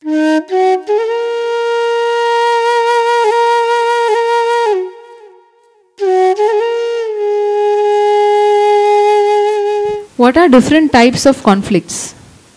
What are different types of conflicts?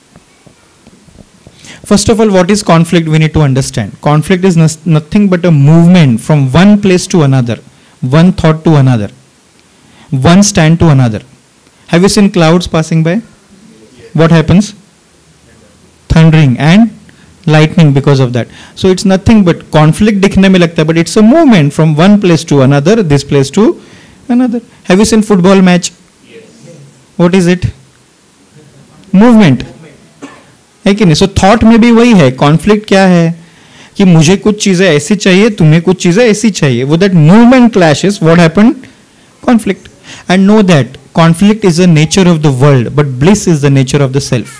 First of all, what is conflict? We need to understand. Conflict is nothing but a movement from one place to another, one thought to another, one stand to another. Have you seen clouds passing by? What happens? Thundering and lightning because of that. So it's nothing but conflict दिखने में लगता है, but it's a movement from one place to another, this place to another. Have you seen football match? What is it? Movement है कि नहीं? So thought में भी वही है. कॉन्फ्लिक्ट क्या है कि मुझे कुछ चीजें ऐसी चाहिए, तुम्हें कुछ चीजें ऐसी चाहिए. वो that movement clashes, what happened? Conflict. And know that conflict is the nature of the world, but bliss is the nature of the self.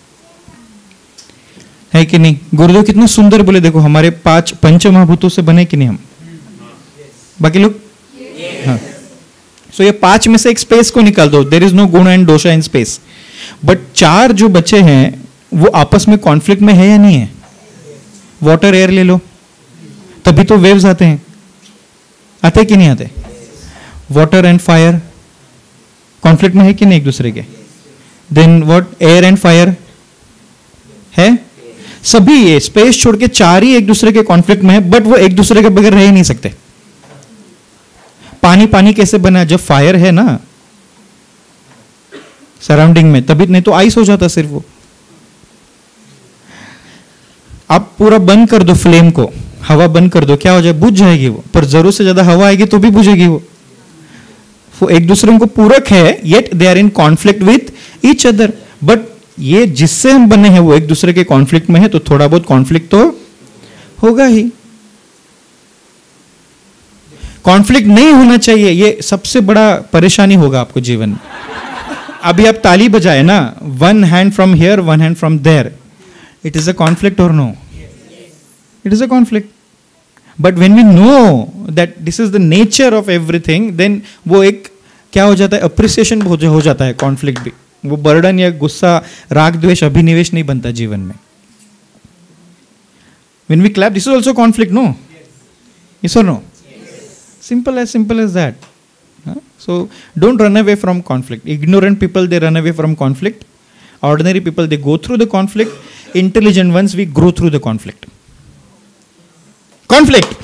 है कि नहीं? गुरुदेव कितना सुंदर बोले, देखो हमारे 5 पंचमहाभूतों से बने कि नहीं हम? बाकी लोग? हाँ. सो ये 5 में से एक स्पेस को निकाल दो. देयर इज नो गुण एंड दोषा इन स्पेस. बट 4 जो बचे हैं वो आपस में कॉन्फ्लिक्ट में है या नहीं है? वाटर एयर ले लो, तभी तो वेव्स आते हैं. आते कि नहीं आते? वाटर एंड फायर कॉन्फ्लिक्ट में है कि नहीं एक दूसरे के? Then what? Air and fire है. सभी ये स्पेस छोड़ के 4 ही एक दूसरे के कॉन्फ्लिक्ट में है, बट वो एक दूसरे के बगैर रह ही नहीं सकते. पानी पानी कैसे बना? जब फायर है ना सराउंडिंग में, तभी. नहीं तो आइस हो जाता सिर्फ वो. आप पूरा बंद कर दो फ्लेम को, हवा बंद कर दो, क्या हो जाए? बुझ जाएगी वो. पर जरूरत से ज्यादा हवा आएगी तो भी बुझेगी वो. वो एक दूसरे को पूरक है, yet they are in conflict with each other. But ये जिससे हम बने हैं वो एक दूसरे के कॉन्फ्लिक्ट में है, तो थोड़ा बहुत कॉन्फ्लिक्ट तो होगा ही. कॉन्फ्लिक्ट नहीं होना चाहिए, ये सबसे बड़ा परेशानी होगा आपको जीवन में. अभी आप ताली बजाए ना, 1 hand from here, 1 hand from there. It is a conflict or no? It is a conflict. But when we know that this is the nature of everything, then वो एक क्या हो जाता है? अप्रिसिएशन हो जाता है कॉन्फ्लिक्ट भी. वो बर्डन या गुस्सा, राग द्वेष, अभिनिवेश नहीं बनता जीवन में. When we clap, this is also conflict, no? Yes or no? Simple as that. So don't run away from conflict. Ignorant people, they run away from conflict. Ordinary people, they go through the conflict. Intelligent ones, we grow through the conflict. Conflict.